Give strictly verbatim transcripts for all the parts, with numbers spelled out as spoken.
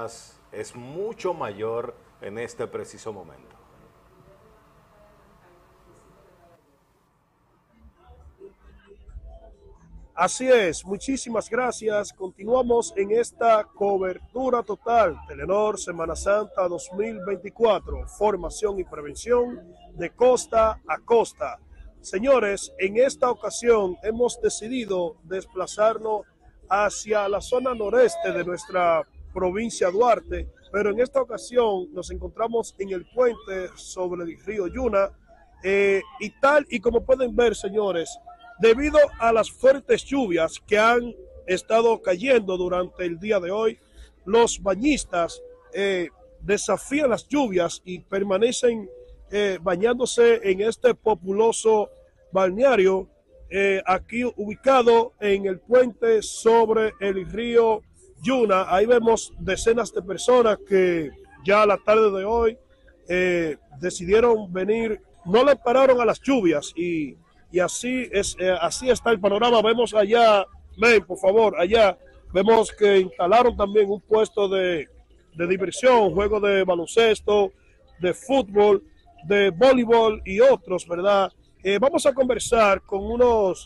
quizás es mucho mayor en este preciso momento. Así es, muchísimas gracias. Continuamos en esta cobertura total, Telenor Semana Santa dos mil veinticuatro, formación y prevención de costa a costa. Señores, en esta ocasión hemos decidido desplazarnos hacia la zona noreste de nuestra provincia Duarte, pero en esta ocasión nos encontramos en el puente sobre el río Yuna, eh, y tal y como pueden ver, señores, debido a las fuertes lluvias que han estado cayendo durante el día de hoy, los bañistas eh, desafían las lluvias y permanecen eh, bañándose en este populoso balneario, eh, aquí ubicado en el puente sobre el río Yuna. Ahí vemos decenas de personas que ya a la tarde de hoy eh, decidieron venir, no le pararon a las lluvias y Y así es, eh, así está el panorama. Vemos allá, ven, por favor, allá, vemos que instalaron también un puesto de, de diversión, juego de baloncesto, de fútbol, de voleibol y otros, ¿verdad? Eh, vamos a conversar con unos,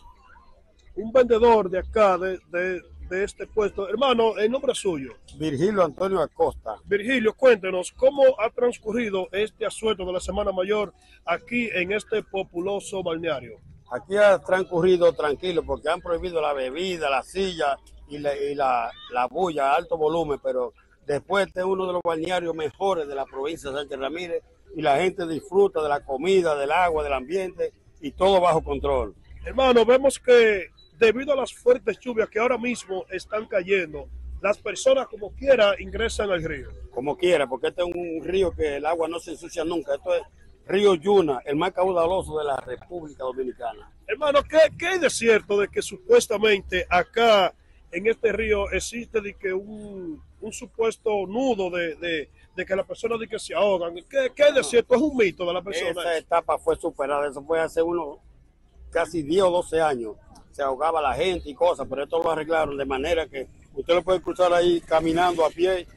un vendedor de acá, de, de, de este puesto. Hermano, el nombre es suyo. Virgilio Antonio Acosta. Virgilio, cuéntenos, ¿cómo ha transcurrido este asueto de la Semana Mayor aquí en este populoso balneario? Aquí ha transcurrido tranquilo porque han prohibido la bebida, la silla y la, y la, la bulla a alto volumen, pero después este es uno de los balnearios mejores de la provincia de Sánchez Ramírez y la gente disfruta de la comida, del agua, del ambiente y todo bajo control. Hermano, vemos que debido a las fuertes lluvias que ahora mismo están cayendo, las personas como quiera ingresan al río. Como quiera, porque este es un río que el agua no se ensucia nunca. Esto es Río Yuna, el más caudaloso de la República Dominicana. Hermano, ¿qué, qué hay de cierto de que supuestamente acá en este río existe de que un, un supuesto nudo de, de, de que las personas de que se ahogan? ¿Qué, qué hay de cierto? Es un mito de la persona. Esa etapa fue superada, eso fue hace unos casi diez o doce años. Se ahogaba la gente y cosas, pero esto lo arreglaron de manera que usted lo puede cruzar ahí caminando a pie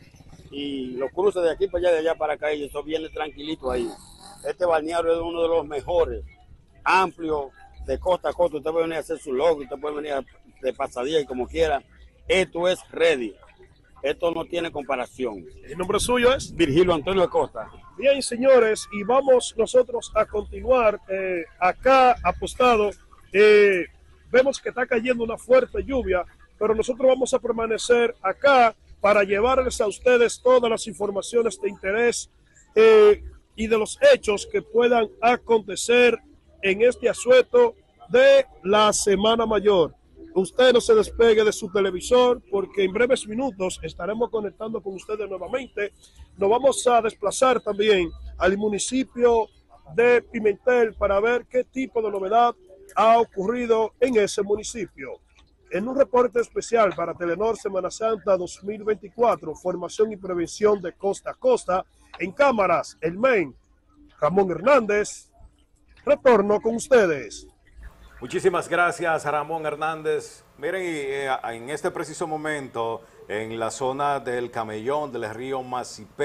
y lo cruza de aquí para allá, de allá para acá y eso viene tranquilito ahí. Este balneario es uno de los mejores, amplio, de costa a costa. Usted puede venir a hacer su log, usted puede venir de pasadía y como quiera. Esto es ready. Esto no tiene comparación. ¿El nombre suyo es? Virgilio Antonio Acosta. Bien, señores, y vamos nosotros a continuar eh, acá apostado. Eh, vemos que está cayendo una fuerte lluvia, pero nosotros vamos a permanecer acá para llevarles a ustedes todas las informaciones de interés eh, y de los hechos que puedan acontecer en este asueto de la Semana Mayor. Usted no se despegue de su televisor porque en breves minutos estaremos conectando con ustedes nuevamente. Nos vamos a desplazar también al municipio de Pimentel para ver qué tipo de novedad ha ocurrido en ese municipio. En un reporte especial para Telenor Semana Santa dos mil veinticuatro, formación y prevención de costa a costa, en cámaras, el M E N, Ramón Hernández, retorno con ustedes. Muchísimas gracias, Ramón Hernández. Miren, eh, en este preciso momento, en la zona del Camellón, del río Masipé,